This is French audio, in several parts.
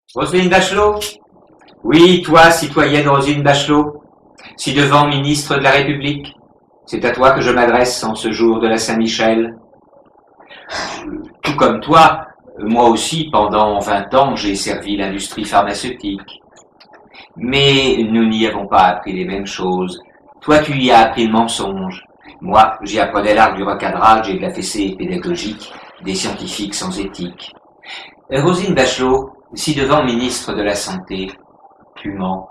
Roselyne Bachelot? Oui, toi, citoyenne Roselyne Bachelot, ci-devant ministre de la République, c'est à toi que je m'adresse en ce jour de la Saint-Michel. Tout comme toi, moi aussi, pendant 20 ans, j'ai servi l'industrie pharmaceutique. Mais nous n'y avons pas appris les mêmes choses. Toi, tu y as appris le mensonge. Moi, j'y apprenais l'art du recadrage et de la fessée pédagogique des scientifiques sans éthique. Roselyne Bachelot, ci-devant ministre de la Santé, tu mens.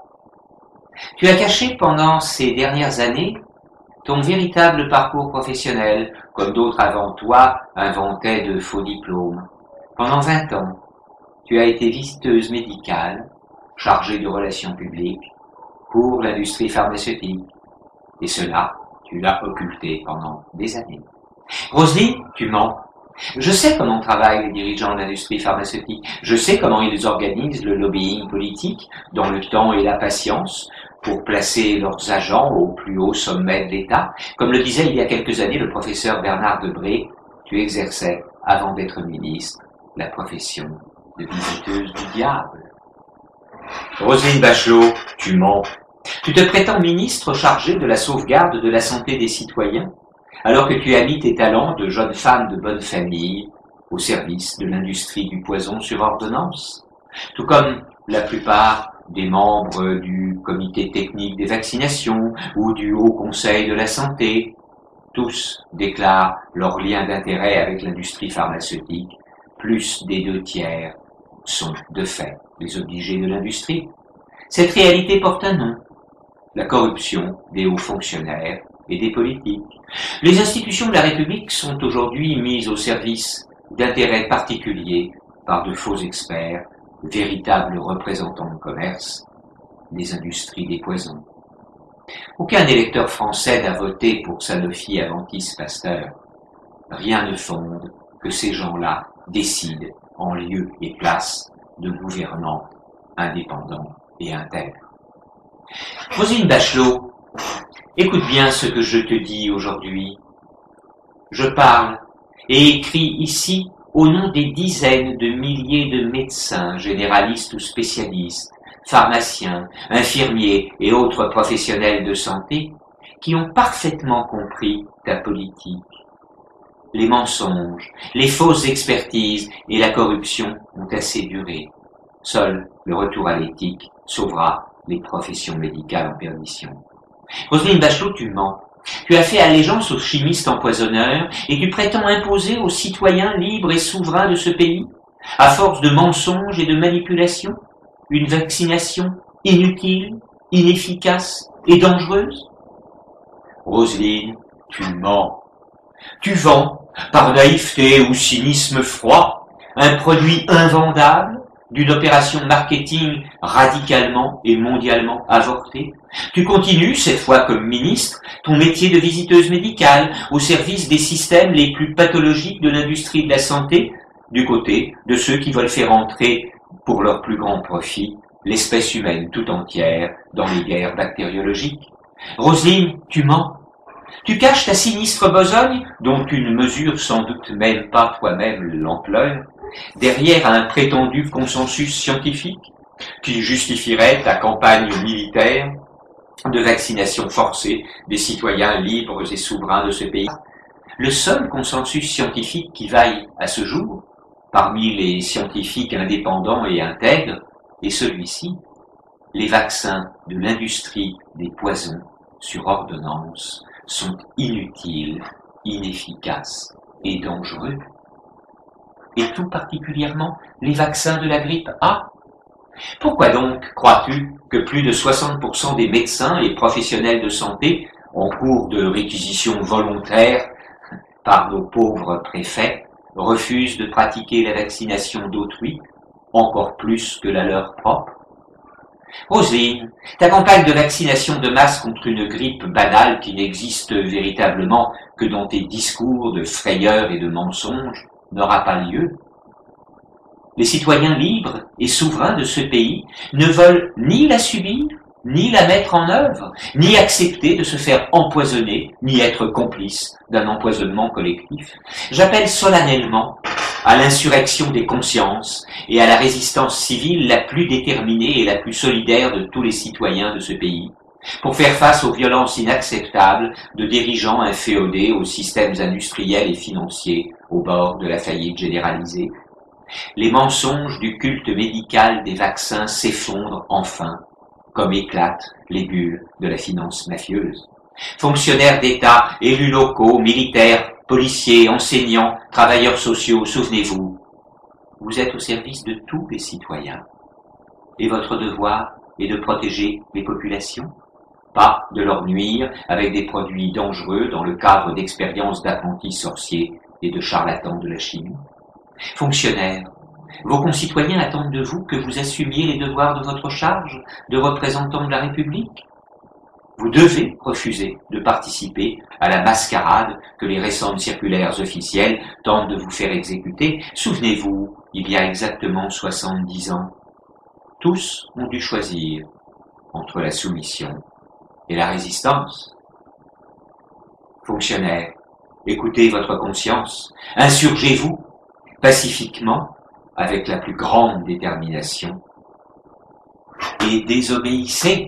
Tu as caché pendant ces dernières années ton véritable parcours professionnel, comme d'autres avant toi inventaient de faux diplômes. Pendant 20 ans, tu as été visiteuse médicale, chargée de relations publiques, pour l'industrie pharmaceutique. Et cela, tu l'as occulté pendant des années. Roselyne, tu mens. Je sais comment travaillent les dirigeants de l'industrie pharmaceutique. Je sais comment ils organisent le lobbying politique dans le temps et la patience pour placer leurs agents au plus haut sommet de l'État. Comme le disait il y a quelques années le professeur Bernard Debré, tu exerçais, avant d'être ministre, la profession de visiteuse du diable. Roselyne Bachelot, tu mens. Tu te prétends ministre chargé de la sauvegarde de la santé des citoyens, alors que tu as mis tes talents de jeune femme de bonne famille au service de l'industrie du poison sur ordonnance, tout comme la plupart des membres du comité technique des vaccinations ou du Haut Conseil de la santé. Tous déclarent leur lien d'intérêt avec l'industrie pharmaceutique. Plus des 2/3 sont, de fait, les obligés de l'industrie. Cette réalité porte un nom, la corruption des hauts fonctionnaires et des politiques. Les institutions de la République sont aujourd'hui mises au service d'intérêts particuliers par de faux experts, véritables représentants de commerce, des industries des poisons. Aucun électeur français n'a voté pour Sanofi, Aventis, Pasteur. Rien ne fonde que ces gens-là décident en lieu et place de gouvernants indépendants et intègres. Roselyne Bachelot, écoute bien ce que je te dis aujourd'hui. Je parle et écris ici au nom des dizaines de milliers de médecins, généralistes ou spécialistes, pharmaciens, infirmiers et autres professionnels de santé qui ont parfaitement compris ta politique. Les mensonges, les fausses expertises et la corruption ont assez duré. Seul le retour à l'éthique sauvera les professions médicales en perdition. Roselyne Bachelot, tu mens. Tu as fait allégeance aux chimistes empoisonneurs et tu prétends imposer aux citoyens libres et souverains de ce pays, à force de mensonges et de manipulations, une vaccination inutile, inefficace et dangereuse. Roselyne, tu mens. Tu vends, par naïveté ou cynisme froid, un produit invendable d'une opération marketing radicalement et mondialement avortée. Tu continues, cette fois comme ministre, ton métier de visiteuse médicale au service des systèmes les plus pathologiques de l'industrie de la santé, du côté de ceux qui veulent faire entrer, pour leur plus grand profit, l'espèce humaine tout entière dans les guerres bactériologiques. Roselyne, tu mens. Tu caches ta sinistre besogne, dont tu ne mesures sans doute même pas toi-même l'ampleur, derrière un prétendu consensus scientifique qui justifierait ta campagne militaire de vaccination forcée des citoyens libres et souverains de ce pays. Le seul consensus scientifique qui vaille à ce jour, parmi les scientifiques indépendants et intègres, est celui-ci. Les vaccins de l'industrie des poisons sur ordonnance sont inutiles, inefficaces et dangereux. Et tout particulièrement les vaccins de la grippe A. Pourquoi donc crois-tu que plus de 60% des médecins et professionnels de santé, en cours de réquisition volontaire par nos pauvres préfets, refusent de pratiquer la vaccination d'autrui, encore plus que la leur propre? Roselyne, ta campagne de vaccination de masse contre une grippe banale qui n'existe véritablement que dans tes discours de frayeur et de mensonges n'aura pas lieu. Les citoyens libres et souverains de ce pays ne veulent ni la subir, ni la mettre en œuvre, ni accepter de se faire empoisonner, ni être complices d'un empoisonnement collectif. J'appelle solennellement à l'insurrection des consciences et à la résistance civile la plus déterminée et la plus solidaire de tous les citoyens de ce pays, pour faire face aux violences inacceptables de dirigeants inféodés aux systèmes industriels et financiers au bord de la faillite généralisée. Les mensonges du culte médical des vaccins s'effondrent enfin, comme éclatent les bulles de la finance mafieuse. Fonctionnaires d'État, élus locaux, militaires, policiers, enseignants, travailleurs sociaux, souvenez-vous, vous êtes au service de tous les citoyens. Et votre devoir est de protéger les populations, pas de leur nuire avec des produits dangereux dans le cadre d'expériences d'apprentis sorciers et de charlatans de la chimie. Fonctionnaires, vos concitoyens attendent de vous que vous assumiez les devoirs de votre charge de représentant de la République. Vous devez refuser de participer à la mascarade que les récentes circulaires officielles tentent de vous faire exécuter. Souvenez-vous, il y a exactement 70 ans, tous ont dû choisir entre la soumission et la résistance. Fonctionnaires, écoutez votre conscience, insurgez-vous pacifiquement avec la plus grande détermination et désobéissez.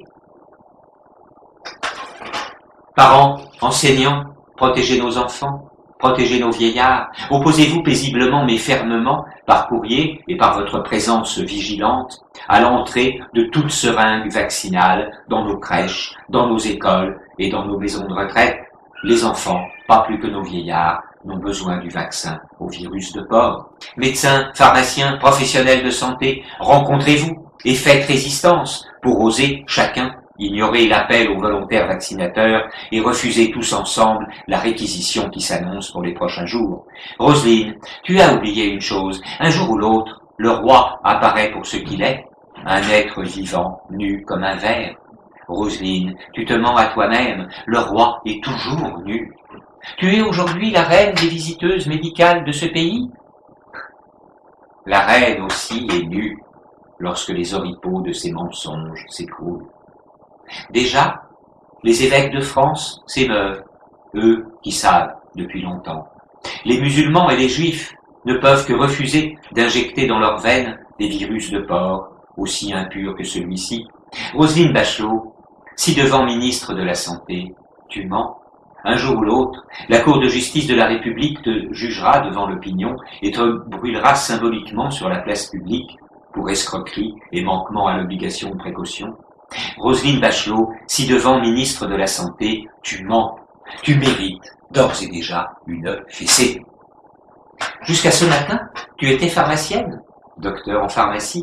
Parents, enseignants, protégez nos enfants, protégez nos vieillards, opposez-vous paisiblement mais fermement, par courrier et par votre présence vigilante, à l'entrée de toute seringue vaccinale dans nos crèches, dans nos écoles et dans nos maisons de retraite. Les enfants, pas plus que nos vieillards, n'ont besoin du vaccin au virus de porc. Médecins, pharmaciens, professionnels de santé, rencontrez-vous et faites résistance pour oser chacun ignorer l'appel aux volontaires vaccinateurs et refuser tous ensemble la réquisition qui s'annonce pour les prochains jours. Roselyne, tu as oublié une chose. Un jour ou l'autre, le roi apparaît pour ce qu'il est, un être vivant, nu comme un ver. Roselyne, tu te mens à toi-même, le roi est toujours nu. Tu es aujourd'hui la reine des visiteuses médicales de ce pays? La reine aussi est nue lorsque les oripeaux de ses mensonges s'écroulent. Déjà, les évêques de France s'émeuvent, eux qui savent depuis longtemps. Les musulmans et les juifs ne peuvent que refuser d'injecter dans leurs veines des virus de porc, aussi impurs que celui-ci. Roselyne Bachelot, si devant ministre de la Santé, tu mens, un jour ou l'autre, la Cour de justice de la République te jugera devant l'opinion et te brûlera symboliquement sur la place publique pour escroquerie et manquement à l'obligation de précaution. Roselyne Bachelot, si devant ministre de la Santé, tu mens, tu mérites d'ores et déjà une fessée. Jusqu'à ce matin, tu étais pharmacienne, docteur en pharmacie.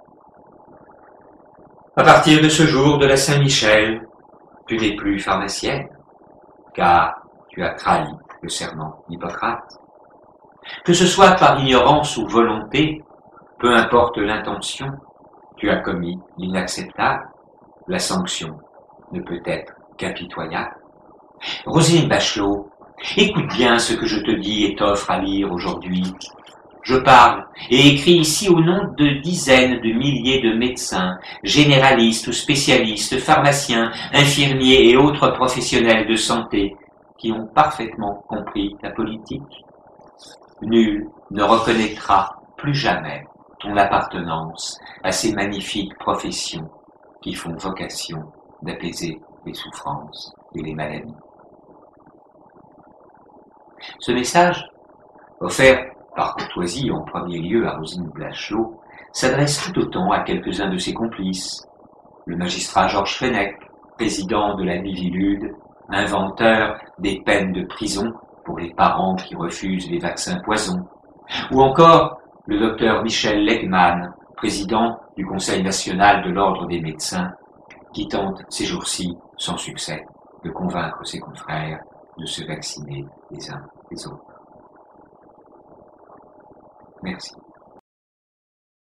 À partir de ce jour de la Saint-Michel, tu n'es plus pharmacienne, car tu as trahi le serment d'Hippocrate. Que ce soit par ignorance ou volonté, peu importe l'intention, tu as commis l'inacceptable. La sanction ne peut être qu'impitoyable. Roselyne Bachelot, écoute bien ce que je te dis et t'offre à lire aujourd'hui. Je parle et écris ici au nom de dizaines de milliers de médecins, généralistes ou spécialistes, pharmaciens, infirmiers et autres professionnels de santé qui ont parfaitement compris la politique. Nul ne reconnaîtra plus jamais ton appartenance à ces magnifiques professions qui font vocation d'apaiser les souffrances et les maladies. Ce message, offert par courtoisie en premier lieu à Roselyne Bachelot, s'adresse tout autant à quelques-uns de ses complices. Le magistrat Georges Fenech, président de la Miviludes, inventeur des peines de prison pour les parents qui refusent les vaccins poisons, ou encore le docteur Michel Legman, président du Conseil national de l'Ordre des médecins, qui tente ces jours-ci, sans succès, de convaincre ses confrères de se vacciner les uns les autres. Merci.